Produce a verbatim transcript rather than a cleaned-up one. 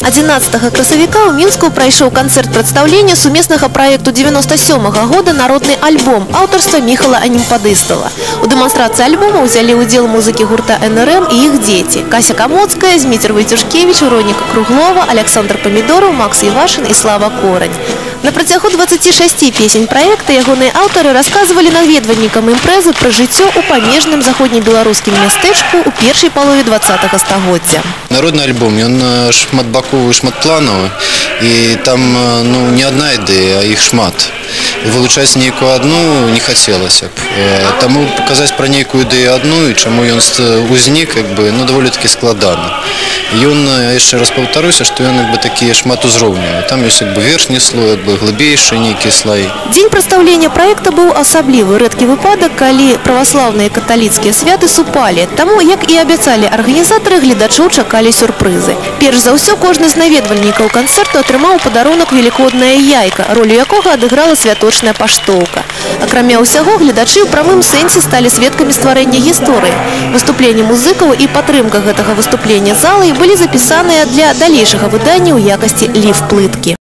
адзінаццатага красавіка ў Мінску прайшоў канцэрт прадстаўлення сумеснага праекту девяносто сёмага года «Народны альбом» аўтарства Міхала Анімпадыстава. У дэманстрацыі альбома ўзялі ўдзел музыкі гурта эн эр эм і іх дзеці: Кася Камоцкая, Зміцер Войцюшкевіч, Вероніка Круглова, Александр Памідораў, Макс Івашын і Слава Корань. На працягу дваццаці шасці песень праекта ягоныя аўтары расказвалі наведвальнікам імпрэзы пра жыццё ў памежным заходнебеларускім мястэчку ў першай палове двадцатага стагоддзя. Народны альбом, ён шматбаковы, шматпланавы, і там ну, не адна ідэя, а іх шмат. І вылучаць нейкую адну не хацелася б. Таму паказаць пра нейкую ідэю адну і чаму ён узнік, як бы, ну, даволі-такі складана. Ён, яшчэ раз паўтаруся, што ён як бы такі шматузроўневы. Там ёсць як бы верхні слой, як бы глыбейшы нейкі слаі. Дзень прадстаўлення праекта быў асаблівы, рэдкі выпадак, калі праваслаўныя і каталіцкія святы супалі. Таму, як і абяцалі арганізатары, гледачоў чакалі сюрпрызы. Перш за ўсё, кожны з наведвальнікаў канцэрту атрымаў падарунак велікоднае яйка, ролю якога адыграла святочная паштоўка. Акрамя ўсяго, гледачы ў прамым сэнсе сталі сведкамі стварэння гісторыі. Выступленні музыкаў і падтрымка гэтага выступлення залы былі запісаныя для далейшага выдання ў якасці ліф-плыткі.